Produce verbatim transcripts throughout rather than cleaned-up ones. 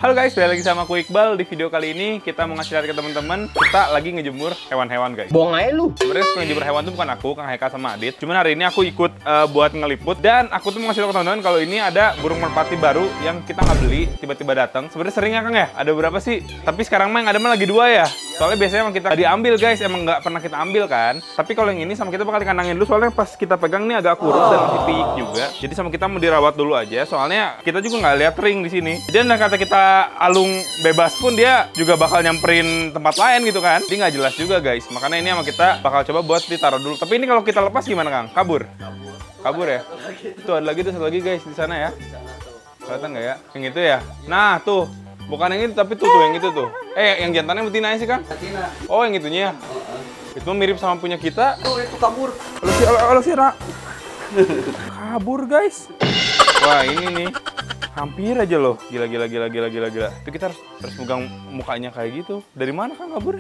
Halo guys, balik lagi sama aku Iqbal. Di video kali ini kita mau ngasih lihat ke teman-teman, kita lagi ngejemur hewan-hewan guys. Bohong aja lu. Sebenarnya ngejemur hewan itu bukan aku, Kang Haikal sama Adit. Cuman hari ini aku ikut uh, buat ngeliput dan aku tuh mau ngasih lihat ke teman-teman kalau ini ada burung merpati baru yang kita nggak beli, tiba-tiba datang. Sebenarnya sering ya Kang ya? Ada berapa sih? Tapi sekarang mah yang ada mah lagi dua ya. Soalnya biasanya emang kita diambil guys, emang nggak pernah kita ambil kan. Tapi kalau yang ini sama kita bakal dikandangin dulu, soalnya pas kita pegang nih agak kurus dan masih piyik juga. Jadi sama kita mau dirawat dulu aja, soalnya kita juga nggak lihat ring di sini. Dan kata kita alung bebas pun dia juga bakal nyamperin tempat lain gitu kan. Jadi nggak jelas juga guys. Makanya ini sama kita bakal coba buat ditaruh dulu. Tapi ini kalau kita lepas gimana Kang? Kabur? Kabur. Kabur ya? Tuh ada lagi tuh satu lagi guys di sana ya. Kelihatan nggak ya? Yang itu ya? Nah tuh. Bukan yang itu tapi tuh tuh yang itu tuh. Eh yang jantannya betina sih Kang? Betina. Oh yang itunya ya? Itu mirip sama punya kita. Oh itu kabur. Halo si halo si Ra. Kabur guys. Wah ini nih. Hampir aja loh, gila gila gila gila gila gila. Itu kita harus harus pegang mukanya kayak gitu. Dari mana Kang kabur?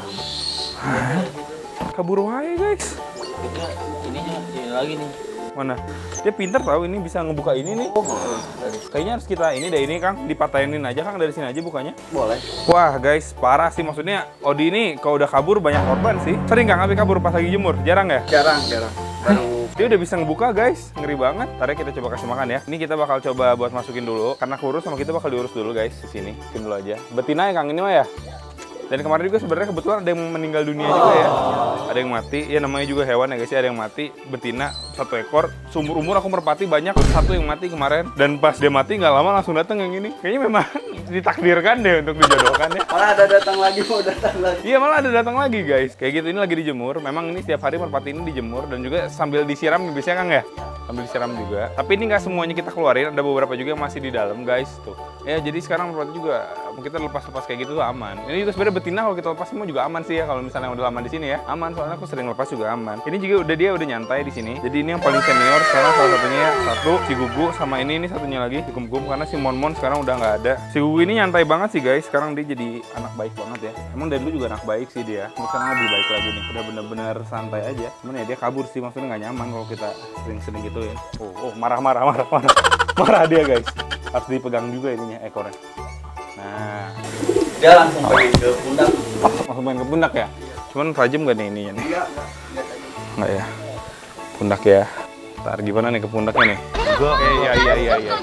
Kabur wae guys. Ininya ini lagi nih. Mana? Dia pintar tahu ini bisa ngebuka ini nih. Oh, kayaknya harus kita ini deh ini Kang, dipatainin aja Kang dari sini aja bukanya. Boleh. Wah guys, parah sih maksudnya. Odi ini kalau udah kabur banyak korban sih. Sering Kang tapi kabur pas lagi jemur? Jarang ya? Jarang, jarang. Baru dia udah bisa ngebuka guys, ngeri banget. Ntar kita coba kasih makan ya. Ini kita bakal coba buat masukin dulu, karena kurus sama kita bakal diurus dulu guys di sini. Masukin dulu aja. Betina ya Kang ini mah ya. Dan kemarin juga sebenarnya kebetulan ada yang meninggal dunia juga ya. Ada yang mati, ya namanya juga hewan ya guys ya, ada yang mati. Betina satu ekor, seumur umur aku merpati banyak, satu yang mati kemarin. Dan pas dia mati nggak lama langsung datang yang ini. Kayaknya memang ditakdirkan deh untuk dijodohkan ya. malah ada datang lagi, mau datang lagi. Iya malah ada datang lagi guys. Kayak gitu ini lagi dijemur. Memang ini setiap hari merpati ini dijemur dan juga sambil disiram biasanya Kang ya. Sambil disiram juga. Tapi ini nggak semuanya kita keluarin. Ada beberapa juga yang masih di dalam guys tuh. Ya jadi sekarang merpati juga kita lepas-lepas kayak gitu tuh aman. Ini juga sebenarnya betina kalau kita lepas semua juga aman sih ya. Kalau misalnya udah lama di sini ya aman. Soalnya aku sering lepas juga aman. Ini juga udah dia udah nyantai di sini. Jadi ini yang paling senior sekarang salah satunya satu si Gugu sama ini ini satunya lagi si Gum-Gum karena si Mon-Mon sekarang udah nggak ada. Si Gugu ini nyantai banget sih guys. Sekarang dia jadi anak baik banget ya. Emang dari dulu juga anak baik sih dia. Sekarang lebih baik lagi nih. Udah bener-bener santai aja. Cuman ya dia kabur sih maksudnya nggak nyaman kalau kita sering-sering gituin. Oh, oh marah-marah marah-marah. Marah dia guys. Harus dipegang juga ininya ekornya. Nah, dia langsung main ke pundak. Oh, langsung main ke pundak ya? Cuman tajam gak nih ininya nih? Enggak, enggak, enggak tajam. Enggak ya? Pundak ya? Ntar gimana nih ke pundaknya nih? Enggak, eh iya iya iya iya.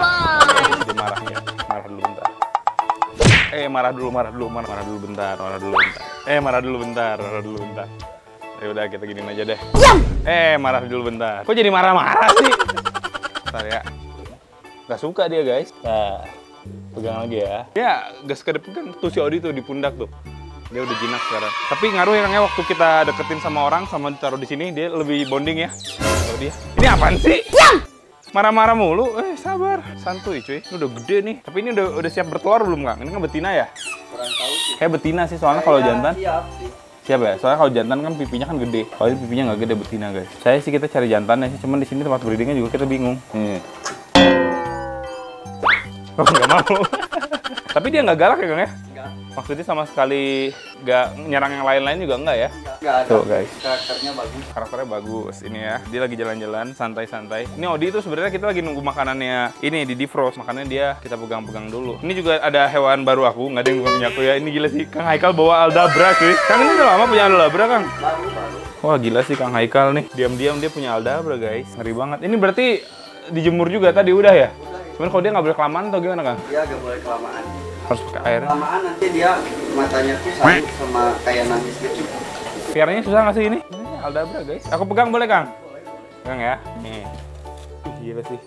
Dia marah ya, marah dulu bentar. Eh marah dulu, marah dulu, marah, marah dulu bentar, marah dulu bentar. Eh marah dulu bentar, marah dulu bentar. Ya udah kita giniin aja deh. Eh marah dulu bentar. Kok jadi marah-marah sih? Bentar ya. Gak suka dia guys. Nah, pegang lagi ya. Ya, gas ke depan tuh si Odi tuh di pundak tuh. Dia udah jinak sekarang. Tapi ngaruh ya waktu kita deketin sama orang sama ditaruh di sini dia lebih bonding ya. Kalau dia. Ini apaan sih? Marah-marah mulu. Eh, sabar. Santuy cuy. Ini udah gede nih. Tapi ini udah udah siap bertelur belum, Kang? Ini kan betina ya? Kurang tahu sih. Kayak betina sih soalnya kalau jantan. Siap sih. Siap ya? Soalnya kalau jantan kan pipinya kan gede. Kalau ini pipinya nggak gede betina, guys. Saya sih kita cari jantannya sih, cuman di sini tempat breedingnya juga kita bingung. Nih. Oh, nggak mau. Tapi dia nggak galak ya, Kang ya? Enggak. Maksudnya sama sekali nggak nyerang yang lain-lain juga enggak ya? Enggak ada. Tuh, guys. Karakternya bagus. Karakternya bagus. Ini ya, dia lagi jalan-jalan santai-santai. Ini Odi itu sebenarnya kita lagi nunggu makanannya ini di defrost. Makanya dia kita pegang-pegang dulu. Ini juga ada hewan baru aku, nggak ada yang punya aku ya. Ini gila sih, Kang Haikal bawa Aldabra cuy. Kang ini udah lama punya Aldabra, Kang? Baru, baru. Wah gila sih Kang Haikal nih. Diam-diam dia punya Aldabra, guys. Ngeri banget. Ini berarti dijemur juga tadi udah ya? Cuman kalau dia nggak boleh kelamaan atau gimana, Kang? Dia nggak boleh kelamaan. Harus pakai air. Kelamaan nanti dia matanya tuh sama, sama kayak nangis gitu. Piaranya susah nggak sih ini? Ini Aldabra, guys. Aku pegang boleh, Kang? Pegang ya. Nih. Ih, gila sih.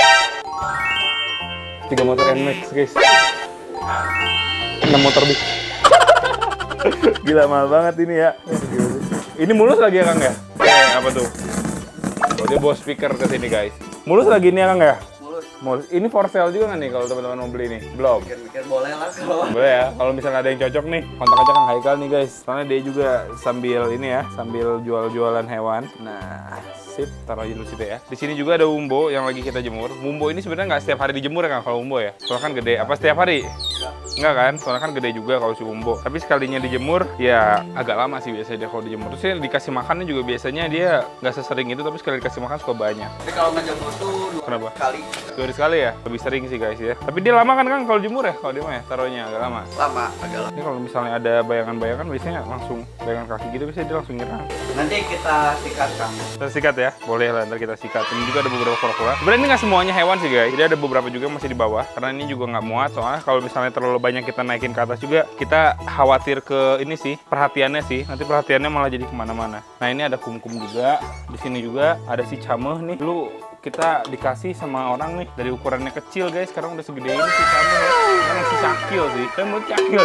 Tiga motor N Max, guys. Enam motor bis. Gila mahal banget ini ya. Ini mulus lagi ya, Kang ya? Eh, apa tuh? Oh, dia bawa speaker ke sini, guys. Mulus lagi nih ya, Kang ya? Mulus. Ini for sale juga nggak nih kalau teman-teman mau beli nih? Belum? Mikir-mikir boleh lah kalau. Boleh ya, kalau misalnya ada yang cocok nih, kontak aja Kang Haikal nih guys. Soalnya dia juga sambil ini ya, sambil jual-jualan hewan. Nah, sip, taruh aja dulu situ ya. Di sini juga ada Wumbo yang lagi kita jemur. Wumbo ini sebenarnya nggak setiap hari dijemur ya Kang, kalau Wumbo ya? Soalnya kan gede. Apa setiap hari? Enggak kan? Soalnya kan gede juga kalau si Umbo. Tapi sekalinya dijemur, ya agak lama sih biasanya dia kalau dijemur. Terusnya dikasih makannya juga biasanya dia nggak sesering itu, tapi sekali dikasih makan suka banyak. Tapi kalau ngejemur tuh dua Kenapa? kali. Dua hari sekali ya? Lebih sering sih guys ya. Tapi dia lama kan Kang kalau jemur ya? Kalau dia mah ya taruhnya agak lama. Lama, agak lama. Ini kalau misalnya ada bayangan-bayangan biasanya langsung bayangan kaki gitu biasanya dia langsung nyerang. Nanti kita sikat Kang. Kita sikat ya? Boleh lah, ntar kita sikat. Ini juga ada beberapa kura-kura. Sebenarnya ini nggak semuanya hewan sih guys. Jadi ada beberapa juga yang masih di bawah. Karena ini juga nggak muat. Soalnya kalau misalnya terlalu banyak kita naikin ke atas juga, kita khawatir ke ini sih, perhatiannya sih. Nanti perhatiannya malah jadi kemana-mana. Nah ini ada kumkum juga. Di sini juga ada si cameh nih. Dulu kita dikasih sama orang nih dari ukurannya kecil guys. Sekarang udah segede ini si cameh ya. Sekarang si cakil sih. Saya mau cakil.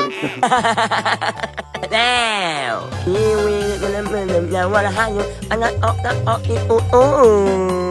Now, you will gonna hang anak otak otak oh.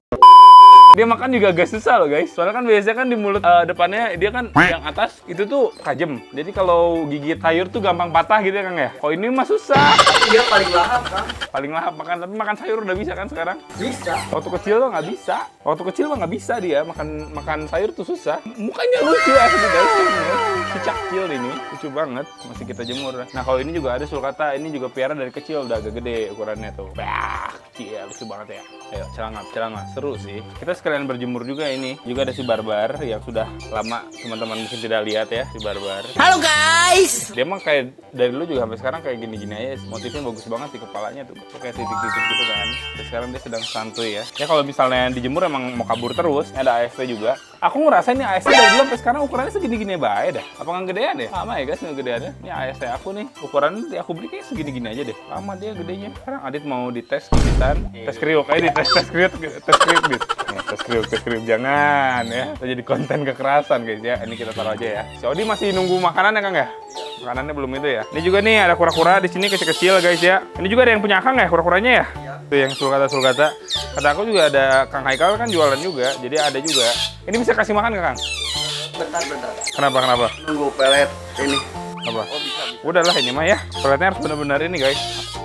Dia makan juga agak susah loh guys. Soalnya kan biasanya kan di mulut uh, depannya dia kan yang atas itu tuh tajam. Jadi kalau gigit sayur tuh gampang patah gitu ya Kang ya. Oh ini mah susah. Dia paling lahap Kang. Paling lahap makan, tapi makan sayur udah bisa kan sekarang? Bisa. Waktu kecil tuh nggak bisa. Waktu kecil mah nggak bisa dia makan makan sayur tuh susah. Mukanya lucu asli guys. Si cakil ini lucu banget. Masih kita jemur. Nah kalau ini juga ada sulcata. Ini juga piara dari kecil udah agak gede ukurannya tuh. Bah, kecil lucu banget ya. Ayo celana celana seru sih. Kita sekalian berjemur juga ini. Juga ada si Barbar yang sudah lama teman-teman mungkin tidak lihat ya si Barbar. Halo guys. Dia emang kayak dari dulu juga sampai sekarang kayak gini-gini aja. Motifnya bagus banget di kepalanya tuh. Kayak titik-titik gitu kan. Terus sekarang dia sedang santuy ya. Ya kalau misalnya dijemur emang mau kabur terus. Ini ada A S T juga. Aku ngerasain nih A S T dari dulu sampai sekarang ukurannya segini-gini baik dah. Apa nggak gedean deh? Sama ya guys, nggak gedean deh. Ini A S T aku nih. Ukuran aku beli kayak segini-gini aja deh. Lama dia gedenya. Sekarang Adit mau dites gigitan. Tes kriuk. Kayak di tes tes kriuk. Tes kriuk dit. Nih, tes kriuk, tes kriuk. Jangan ya. Itu jadi konten kekerasan guys ya. Ini kita taruh aja ya. Si Odi masih nunggu makanan ya Kang ya? Makanannya belum itu ya. Ini juga nih ada kura-kura di sini kecil-kecil guys ya. Ini juga ada yang punya Kang ya kura-kuranya ya? Iya. Tuh yang sulcata-sulcata. Kata aku juga ada Kang Haikal kan jualan juga. Jadi ada juga. Ini bisa kasih makan nggak Kang? Bentar, bentar. Kenapa kenapa? Nunggu pelet ini. Apa? Oh bisa, bisa. Udahlah ini mah ya. Peletnya harus benar-benar ini guys.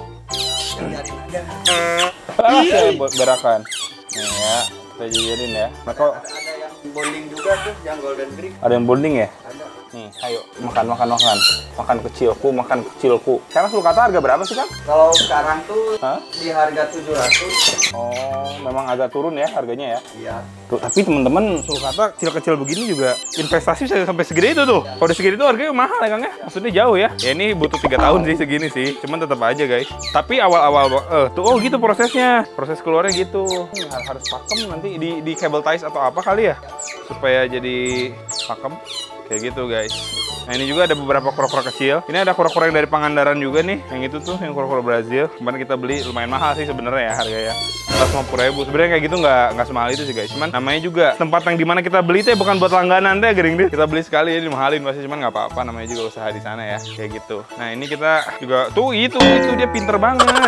Biarin aja. Ah, saya buat berakan. Nih ya, kita jadiin ya. Nah kok Ada, ada yang bonding juga tuh, yang golden creek. ada yang bonding ya? Ada. Nih, ayo makan makan makan. Makan kecilku, makan kecilku. Sekarang sulcata harga berapa sih Kang? Kalau sekarang tuh Hah? di harga tujuh ratus. Oh, memang agak turun ya harganya ya. Iya. Tuh, tapi teman-teman sulcata kecil-kecil begini juga investasi bisa sampai segede itu tuh. Kalau udah segede itu harganya mahal ya Kang ya. Maksudnya jauh ya. Ya ini butuh tiga tahun sih segini sih. Cuman tetap aja guys. Tapi awal-awal eh tuh oh gitu prosesnya. Proses keluarnya gitu. Hmm, harus pakem nanti di di cable ties atau apa kali ya. Supaya jadi pakem. Kayak gitu guys. Nah ini juga ada beberapa kura-kura kecil. Ini ada kura-kura yang dari Pangandaran juga nih. Yang itu tuh yang kura-kura Brazil. Kemarin kita beli lumayan mahal sih sebenarnya ya harganya. seratus lima puluh ribu. Sebenarnya kayak gitu nggak nggak semahal itu sih guys. Cuman namanya juga tempat yang dimana kita beli teh bukan buat langganan teh gering deh. Kita beli sekali ya dimahalin pasti cuman nggak apa-apa. Namanya juga usaha di sana ya. Kayak gitu. Nah ini kita juga tuh itu itu dia pinter banget.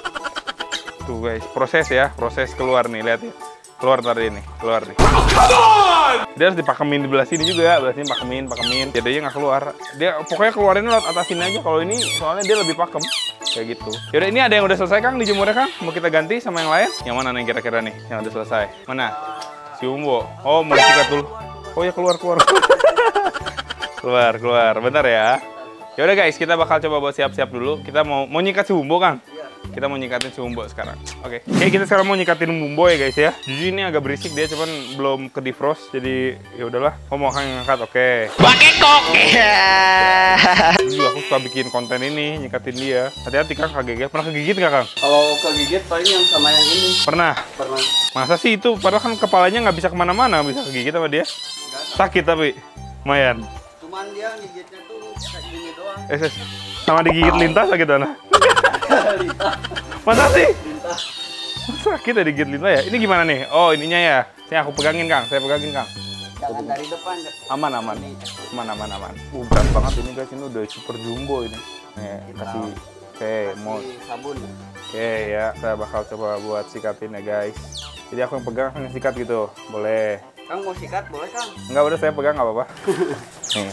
Tuh guys proses ya proses keluar nih lihat ya. Keluar tadi nih, keluar nih. Dia harus dipakemin di belah sini juga, belah sini pakemin, pakemin. Jadi dia nggak keluar. Dia pokoknya keluarin lewat atas sini aja. Kalau ini soalnya dia lebih pakem, kayak gitu. Yaudah ini ada yang udah selesai Kang dijemurnya Kang. Mau kita ganti sama yang lain? Yang mana nih kira-kira nih yang udah selesai? Mana? Si Umbo. Oh mau sikat dulu. Oh ya keluar keluar. keluar keluar. Bentar ya. Yaudah guys kita bakal coba buat siap-siap dulu. Kita mau mau nyikat si Umbo Kang. Kita mau nyikatin si Umbo sekarang. Oke. Okay. Oke, kita sekarang mau nyikatin Umbo ya guys ya. Jujur ini agak berisik dia cuman belum ke defrost jadi ya udahlah. Oh mau Kang ngangkat. Oke. Okay. Pakai kok. Dulu aku suka bikin konten ini nyikatin dia. Hati-hati Kang kagak. Pernah kegigit nggak Kang? Kalau kegigit paling yang sama yang ini. Pernah. Pernah. Masa sih itu? Padahal kan kepalanya nggak bisa kemana-mana bisa kegigit sama dia. Enggak. Sakit tapi lumayan. Cuman dia gigitnya tuh kayak gini doang. Eh, ses. Sama digigit lintas sakit mana? Masa sih? Lintah. Sakit ya digigit lintah ya? Ini gimana nih? Oh ininya ya. Saya aku pegangin Kang. Saya pegangin Kang. Jangan dari depan. Aman aman. Aman aman aman. Uh, berat banget ini guys. Ini udah super jumbo ini. Nih kasih. Oke mau. Kasih sabun. Oke ya. Saya bakal coba buat sikatin ya guys. Jadi aku yang pegang yang sikat gitu. Boleh. Kang mau sikat boleh Kang? Enggak udah saya pegang nggak apa-apa. Nih.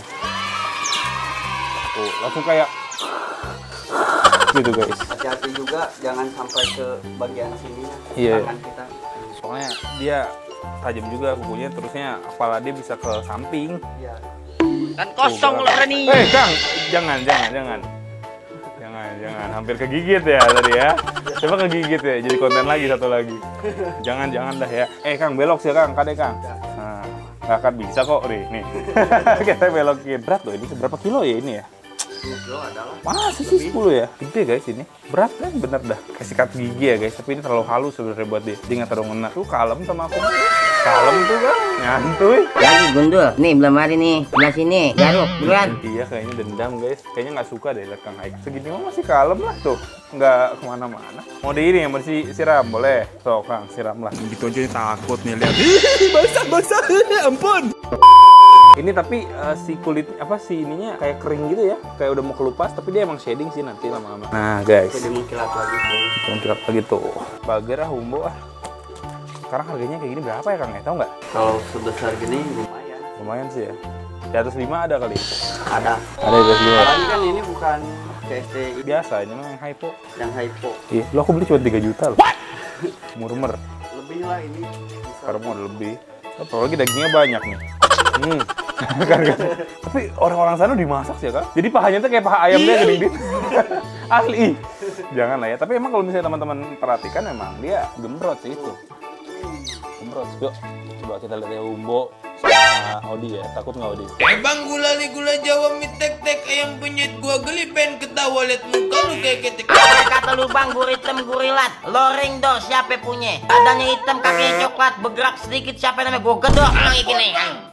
Tuh langsung kayak gitu guys. Hati-hati juga jangan sampai ke bagian sini Iya. tangan kita. Soalnya dia tajam juga kukunya, terusnya kepala dia bisa ke samping. Iya. Kan kosong Tuh, lo nih. Eh Kang, jangan, jangan, jangan. Jangan, jangan. Hampir kegigit ya tadi ya. Coba kegigit ya, jadi konten lagi satu lagi. Jangan, jangan dah ya. Eh Kang, belok sih Kang, kade Kang. Nah, nggak akan bisa kok nih. nih. Kita belokin. Berat loh ini, seberapa kilo ya ini ya? sepuluh kilo adalah. Masa sih sepuluh ya? Gede guys ini. Berat kan bener dah. Kayak sikat gigi ya guys, tapi ini terlalu halus sebenarnya buat dia. Dia nggak terlalu ngena. Tuh kalem sama aku. Kalem tuh kan, nyantuy. Lagi gundul. Nih belum hari nih. Sebelah sini. Garuk, buruan. Iya kayaknya dendam guys. Kayaknya nggak suka deh liat Kang Haik. Segini mah masih kalem lah tuh. Nggak kemana-mana. Mau di ini yang bersih siram boleh. So Kang siram lah. Gitu aja takut nih lihat. Basah-basah. Ampun. Ini tapi uh, si kulit apa si ininya kayak kering gitu ya, kayak udah mau kelupas, tapi dia emang shading sih nanti lama-lama. Nah guys, Jadi mengkilat lagi. mengkilat lagi tuh. Bager ah, Humbo ah. Sekarang harganya kayak gini berapa ya Kang ya? Tahu nggak? Kalau sebesar gini lumayan. Lumayan sih ya. Di atas lima ada kali. Ada. Ada di atas lima. Tapi kan ini bukan C S T Biasa, ini mah yang hypo. yang hypo. Iya, lo aku beli cuma tiga juta loh. Murmer. Lebih lah ini. Bisa. Sekarang mau lebih. Apalagi dagingnya banyak nih. Hmm. Tapi orang-orang sana dimasak sih ya Kak. Jadi pahanya tuh kayak paha ayam dia gede-gede. Asli. Jangan lah ya. Tapi emang kalau misalnya teman-teman perhatikan emang dia gembrot sih itu. Gembrot. Yuk, coba kita lihat ya Humbo sama Odi ya. Takut nggak Odi? Bang gula li gula Jawa mie tek tek ayam penyet gua geli pengen ketawa liat muka lu kayak ketek. Ada kata lubang gurih hitam gurilat. Loring dong siapa punya? Badannya hitam kakinya coklat bergerak sedikit siapa namanya gua gedok lagi gini.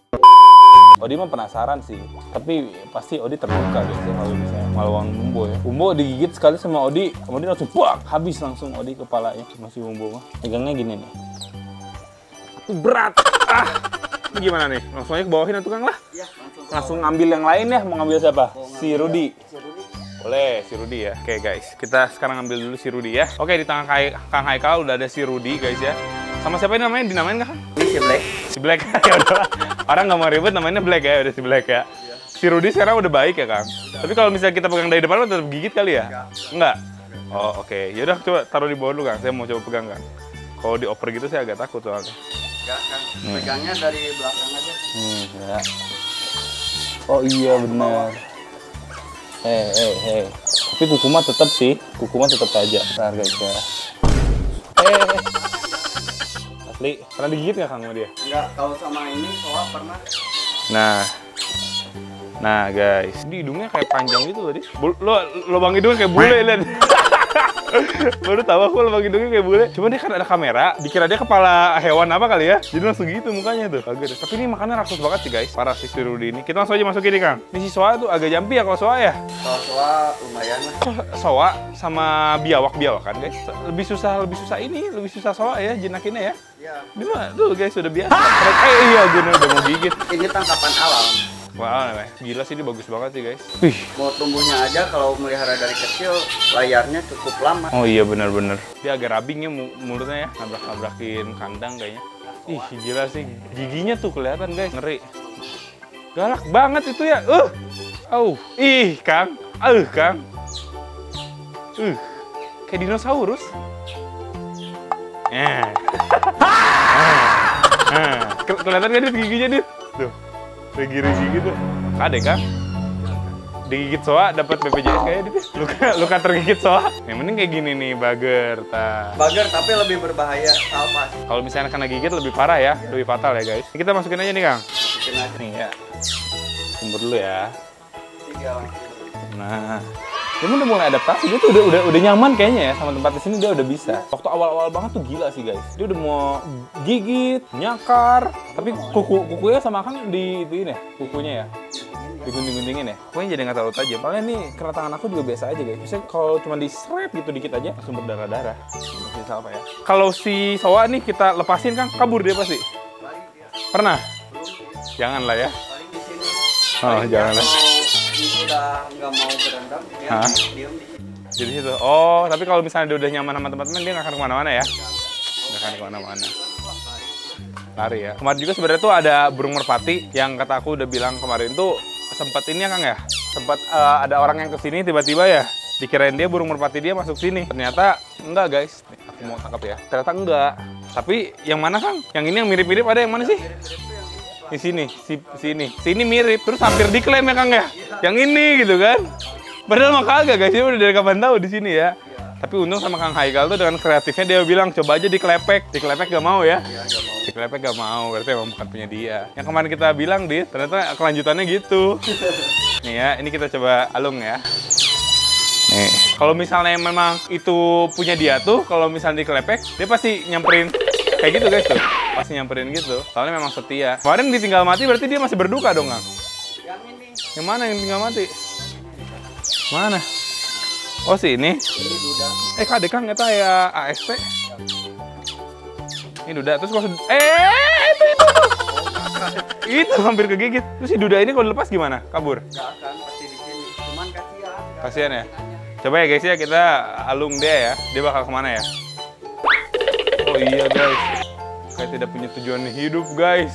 Odi mah penasaran sih, tapi pasti Odi terluka gitu kalau misalnya melawan Humbo ya. Humbo digigit sekali sama Odi, kemudian langsung buak, habis langsung Odi kepalanya. Masih Humbo mah. Pegangnya gini nih. Berat. Ah. Ini gimana nih? Langsung aja ke bawahin tuh Kang lah. Iya, langsung. Langsung ngambil yang lain ya, mau ngambil siapa? Mau ngambil Si Rudi. Si Rudi. Boleh, si Rudi ya. Oke guys, kita sekarang ambil dulu si Rudi ya. Oke, di tangan Kai- Kang Haikal udah ada si Rudi guys ya. Sama siapa ini namanya? Dinamain nggak Kang? Ini si Black. Si Black. Ya udah. Orang nggak mau ribet namanya Black ya, udah si Black ya. Si Rudi sekarang udah baik ya Kang. Tapi kalau misalnya kita pegang dari depan tetap gigit kali ya? Enggak. Oh oke, yaudah coba taruh di bawah dulu Kang. Saya mau coba pegang Kang. Kalau dioper gitu saya agak takut soalnya. Enggak kan. Pegangnya dari belakang aja. Hmm, ya. Oh iya benar. Eh, eh, eh. Tapi kuku mah tetap sih, kuku mah tetap aja. Bentar guys ya. Eh, eh. Asli, pernah digigit nggak Kang sama dia? Enggak, kalau sama ini soal pernah. Nah, nah guys, di hidungnya kayak panjang gitu tadi. Bul- Lo, lubang hidungnya kayak bule lihat. Baru tahu aku lubang hidungnya kayak bule. Cuma dia kan ada kamera, dikira dia kepala hewan apa kali ya. Jadi langsung gitu mukanya tuh. Agak. Tapi ini makannya rakus banget sih guys. Parah si Rudi ini. Kita langsung aja masukin nih Kang. Ini si Soa tuh agak jampi ya kalau Soa ya. Kalau soal lumayan lah. Oh, Soa sama biawak-biawak kan guys. Lebih susah, lebih susah ini, lebih susah Soa ya jinakinnya ya. Iya. Ini mah tuh guys udah biasa. Eh iya gue udah mau gigit. Ini tangkapan alam. Wah, gila sih ini bagus banget sih guys. Wih. Mau tumbuhnya aja kalau melihara dari kecil layarnya cukup lama. Oh iya benar-benar. Dia agak rabing ya mulutnya ya, nabrak-nabrakin kandang kayaknya. Ih gila sih, giginya tuh kelihatan guys, ngeri. Galak banget itu ya. Uh. Oh, ih Kang. Uh, Kang. Uh. Kayak dinosaurus. Eh. Eh. Kelihatan kan dia giginya dia? Tuh. Regi-regi gitu. Kade Kang. Digigit Soa dapat B P J S kayaknya dia. Luka luka tergigit Soa. Yang penting kayak gini nih bager ta. Bager tapi lebih berbahaya salpas. Kalau misalnya kena gigit lebih parah ya, lebih fatal ya guys. Kita masukin aja nih Kang. Masukin aja. Nih ya. Sumber dulu ya. Tiga langsung. Nah, dia udah mulai adaptasi, dia tuh udah udah udah nyaman kayaknya ya sama tempat di sini dia udah bisa. Waktu awal-awal banget tuh gila sih guys. Dia udah mau gigit, nyakar, tapi kuku kukunya sama Kang di ini ya, kukunya ya. Digunting-guntingin ya. Kukunya jadi nggak terlalu tajam. Paling nih kena tangan aku juga biasa aja guys. Biasanya kalau cuma di strap gitu dikit aja langsung berdarah-darah. Masih apa ya. Kalau si Soa nih kita lepasin Kang, kabur dia pasti. Pernah? Jangan lah ya. Paling di sini. Oh, jangan lah. Udah nggak mau berendam, dia Hah? diem di sini. Jadi situ. Oh, tapi kalau misalnya dia udah nyaman sama teman-teman, dia nggak akan kemana-mana ya? Nggak akan kemana-mana. Lari ya. Kemarin juga sebenarnya tuh ada burung merpati yang kata aku udah bilang kemarin tuh sempat ini ya Kang ya? Sempat uh, ada orang yang kesini tiba-tiba ya. Dikirain dia burung merpati dia masuk sini. Ternyata enggak guys. Nih, aku mau tangkap ya. Ternyata enggak. Tapi yang mana Kang? Yang ini yang mirip-mirip ada yang mana sih? Mirip-mirip tuh yang ini Di sini, si sini, sini mirip. Terus hampir diklaim ya Kang ya. Yang ini gitu kan. Padahal mah kagak guys, ini udah dari kapan tahu di sini ya. Tapi untung sama Kang Haikal tuh dengan kreatifnya dia bilang coba aja diklepek. Diklepek gak mau ya? Iya, nggak mau. Diklepek gak mau, berarti emang bukan punya dia. Yang kemarin kita bilang, Dit, ternyata kelanjutannya gitu. Nih ya, ini kita coba alung ya. Nih, kalau misalnya memang itu punya dia tuh, kalau misalnya dikelepek, dia pasti nyamperin kayak gitu guys tuh. Pasti nyamperin gitu, soalnya memang setia. Kemarin ditinggal mati berarti dia masih berduka dong, Kang? Yang ini. Yang mana yang tinggal mati? Mana? Oh, sini. Ini duda. Eh, kadek Kang, itu ya A S T. Ini duda, terus kalau eh itu itu itu hampir kegigit. Terus si duda ini kalau dilepas gimana? Kabur? Nggak akan, pasti di sini. Cuman kasihan. Kasihan ya. Coba ya guys ya, kita alung dia ya. Dia bakal kemana ya? Oh iya guys, kayak tidak punya tujuan hidup guys.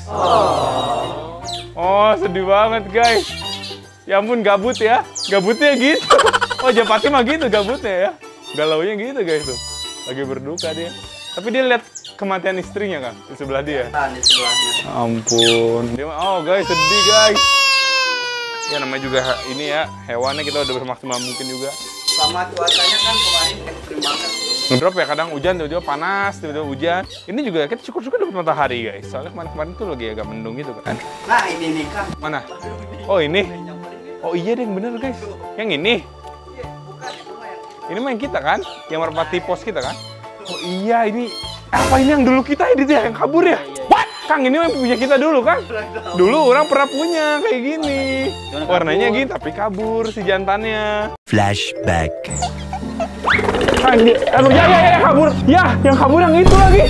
Oh sedih banget guys. Ya ampun gabut ya, gabutnya gitu. Oh Japati mah gitu gabutnya ya. Galaunya gitu guys tuh. Lagi berduka dia. Tapi dia lihat kematian istrinya kan di sebelah dia. Nah, di sebelahnya. Ampun. Dia oh guys sedih guys. Ya namanya juga ini ya hewannya kita udah bermaksimal mungkin juga. Sama cuacanya kan kemarin ekstrim banget. Ngedrop ya kadang hujan tiba-tiba panas tiba-tiba hujan. Ini juga kita syukur-syukur dapat matahari guys. Soalnya kemarin-kemarin tuh lagi agak mendung gitu kan. Nah ini nih kan. Mana? Oh ini. Oh iya deh bener guys. Yang ini. Iya, bukan itu mah yang Ini mah yang kita kan? Yang merpati pos kita kan? Oh iya ini. Apa ini yang dulu kita ini dia yang kabur ya? What? Kang ini yang punya kita dulu kan? Dulu orang pernah punya kayak gini. Warnanya gini tapi kabur si jantannya. Flashback. Kang, dia, aduh ya ya ya kabur. Ya, yang kabur yang itu lagi.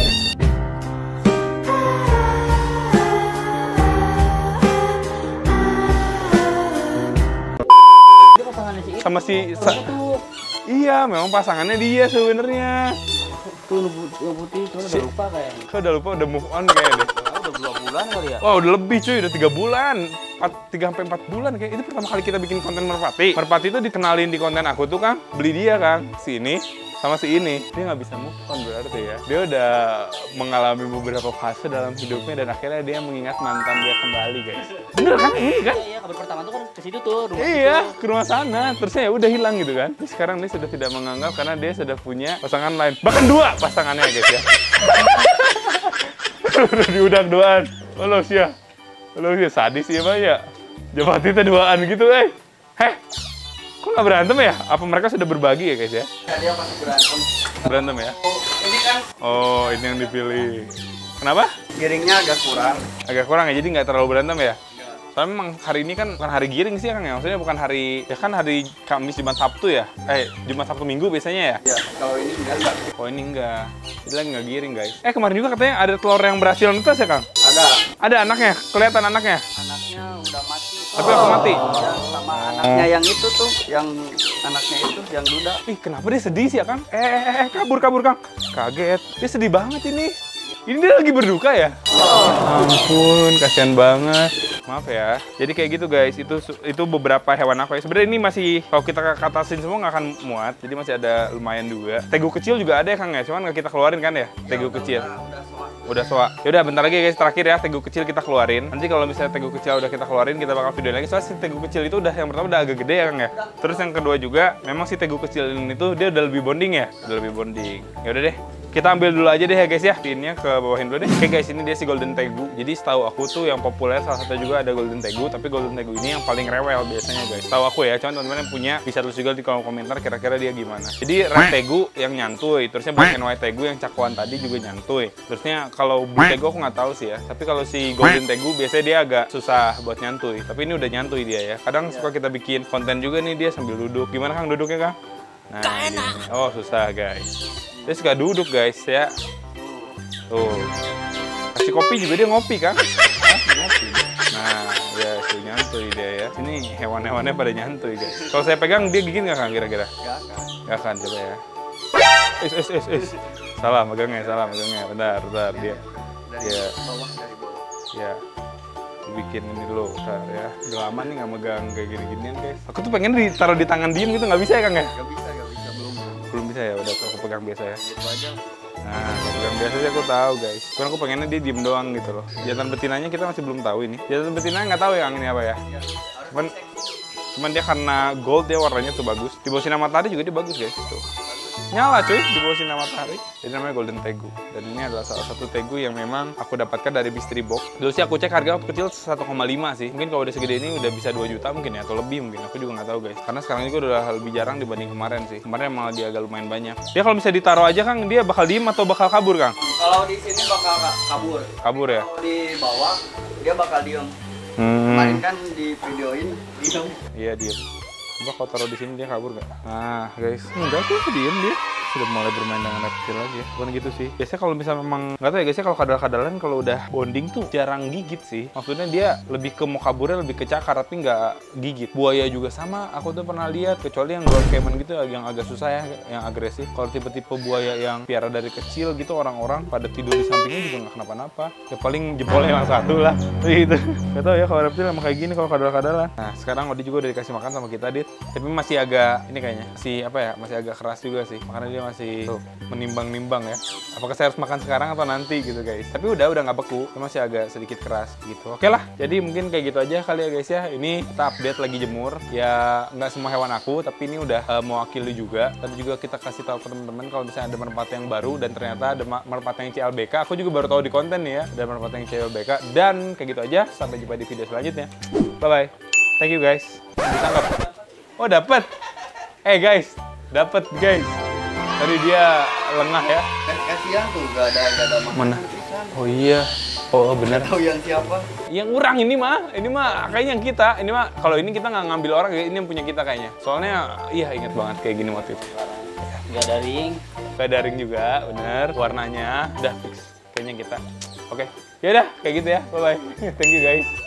Sama si sa- iya, memang pasangannya dia sebenarnya. Tuh yang putih, cuma udah lupa kayaknya. Kau udah lupa udah move on kayaknya deh. Udah dua bulan kali ya. Wah udah lebih cuy, udah tiga bulan, tiga sampai empat bulan kayak itu pertama kali kita bikin konten merpati. Merpati itu dikenalin di konten aku tuh Kang, beli dia Kang, si ini sama si ini. Dia nggak bisa move on berarti ya. Dia udah mengalami beberapa fase dalam hidupnya dan akhirnya dia mengingat mantan dia kembali guys. Bener kan ini kan? Iya, kabar pertama tuh kan ke situ tuh, rumah Iya, situ. ke rumah sana. Terusnya ya udah hilang gitu kan. Terus sekarang dia sudah tidak menganggap karena dia sudah punya pasangan lain. Bahkan dua pasangannya guys ya. Udah diudak duaan. Halo sih ya. Halo sih sadis ya Pak ya. Japati teh duaan gitu eh. Heh. Kok nggak berantem ya? Apa mereka sudah berbagi ya guys ya? Ya, dia pasti berantem. Berantem ya? Oh, ini kan Oh, ini yang dipilih. Kenapa? giringnya agak kurang. Agak kurang ya, jadi nggak terlalu berantem ya? Tapi memang hari ini kan bukan hari giring sih Kang ya, maksudnya bukan hari, ya kan hari Kamis, Jumat, Sabtu ya? Eh, Jumat, Sabtu, Minggu biasanya ya? Ya, kalau ini enggak. Oh ini enggak, jadi lagi nggak giring guys. Eh kemarin juga katanya ada telur yang berhasil netas ya Kang? Ada. Ada anaknya, kelihatan anaknya? Anaknya udah mati. Tapi aku mati? Ya, sama anaknya yang itu tuh, yang anaknya itu, yang duda. Ih kenapa dia sedih sih ya Kang? Eh, eh, eh, kabur, kabur Kang. Kaget, dia sedih banget ini. Ini dia lagi berduka ya? Ampun, kasihan banget. Maaf ya. Jadi kayak gitu guys, itu itu beberapa hewan aku ya. Sebenarnya ini masih kalau kita katasin semua nggak akan muat, jadi masih ada lumayan juga. Tegu kecil juga ada ya Kang ya, cuman nggak kita keluarin kan ya? Tegu kecil. Udah soa. Yaudah bentar lagi guys, terakhir ya tegu kecil kita keluarin. Nanti kalau misalnya tegu kecil udah kita keluarin, kita bakal video lagi. Soalnya si tegu kecil itu udah yang pertama udah agak gede ya Kang ya. Terus yang kedua juga, memang si tegu kecil ini tuh dia udah lebih bonding ya, udah lebih bonding. Yaudah deh. Kita ambil dulu aja deh ya guys ya, pinnya ke bawahin dulu deh. Oke guys, ini dia si golden tegu. Jadi setahu aku tuh yang populer salah satu juga ada golden tegu, tapi golden tegu ini yang paling rewel biasanya guys. Tahu aku ya, cuman teman-teman yang punya bisa tulis juga di kolom komentar kira-kira dia gimana. Jadi red tegu yang nyantuy, terusnya black and white tegu yang cakuan tadi juga nyantuy. Terusnya kalau blue tegu aku nggak tahu sih ya. Tapi kalau si golden tegu biasanya dia agak susah buat nyantuy. Tapi ini udah nyantuy dia ya. Kadang suka kita bikin konten juga nih dia sambil duduk. Gimana Kang duduknya Kang? Nah, ini. Oh susah guys. Dia suka duduk guys ya. Tuh. Kasih kopi juga dia ngopi kan? Hah, ngopi. Nah, ya tuh nyantuy dia ya. Ini hewan-hewannya pada nyantuy guys. Kalau saya pegang dia gigit nggak Kang kira-kira? Enggak kan. Nggak akan coba ya. Is is is is. Salah megangnya, salah megangnya. Bentar, bentar dia. Dari Ya. bawah, dari bawah. Ya. Bikin ini dulu, bentar ya. Udah lama nih nggak megang kayak gini-ginian guys. Aku tuh pengen ditaruh di tangan diem gitu nggak bisa ya Kang ya? Gak bisa, gak bisa, belum. Belum bisa ya, udah aku pegang biasa ya. Gitu aja. Nah, yang biasa sih aku tahu guys. Cuman aku pengennya dia diem doang gitu loh. Jantan betinanya kita masih belum tahu ini. Jantan betinanya nggak tahu yang ini apa ya. Cuman, cuman dia karena gold dia warnanya tuh bagus. Di bawah sinar matahari juga dia bagus guys. Tuh. Nyala cuy di bawah sinar matahari. Jadi namanya golden tegu. Dan ini adalah salah satu tegu yang memang aku dapatkan dari mystery box. Dulu sih aku cek harga kecil satu koma lima sih. Mungkin kalau udah segede ini udah bisa dua juta mungkin ya atau lebih mungkin. Aku juga nggak tahu guys. Karena sekarang ini udah lebih jarang dibanding kemarin sih. Kemarin malah dia agak lumayan banyak. Dia kalau bisa ditaruh aja Kang, dia bakal diem atau bakal kabur Kang? Kalau di sini bakal ka- kabur. Kabur ya? Kalau di bawah dia bakal diem. Hmm. Kemarin kan di videoin diem. Iya diem. Coba kalau taruh di sini dia kabur nggak? Nah guys, enggak tuh diem dia. Sudah mulai bermain dengan reptil lagi ya. Bukan gitu sih. Biasanya kalau misalnya memang nggak tahu ya guys ya, kalau kadal-kadalan kalau udah bonding tuh jarang gigit sih. Maksudnya dia lebih ke mau kaburnya lebih ke cakar tapi nggak gigit. Buaya juga sama. Aku tuh pernah lihat kecuali yang dwarf caiman gitu yang agak susah ya, yang agresif. Kalau tipe-tipe buaya yang piara dari kecil gitu orang-orang pada tidur di sampingnya juga nggak kenapa-napa. Ya paling jempolnya yang satu lah. Gitu. Nggak tahu ya kalau reptil emang kayak gini kalau kadal-kadalan. Nah sekarang Odi juga udah dikasih makan sama kita Dit. Tapi masih agak ini kayaknya masih apa ya masih agak keras juga sih. Makanya dia masih tuh, menimbang-nimbang ya. Apakah saya harus makan sekarang atau nanti gitu guys. Tapi udah udah nggak beku, masih agak sedikit keras gitu. Oke lah, jadi mungkin kayak gitu aja kali ya guys ya. Ini kita update lagi jemur. Ya nggak semua hewan aku, tapi ini udah uh, mewakili juga. Tadi juga kita kasih tahu ke teman-teman kalau misalnya ada merpati yang baru dan ternyata ada merpati yang C L B K. Aku juga baru tahu di konten nih ya, ada merpati yang C L B K. Dan kayak gitu aja. Sampai jumpa di video selanjutnya. Bye bye. Thank you guys. Ditangkap. Oh dapat. Eh guys, dapat guys. Tadi dia lengah ya. Kan kasihan tuh gak ada gak ada makanan. Mana? Oh iya. Oh benar. Tahu yang siapa? Yang urang ini mah, ini mah kayaknya yang kita. Ini mah kalau ini kita nggak ngambil orang, ini yang punya kita kayaknya. Soalnya iya inget banget kayak gini motif. Nggak ada ring. Gak ada ring juga, bener. Warnanya udah fix kayaknya kita. Oke. Ya udah kayak gitu ya. Bye bye. Thank you guys.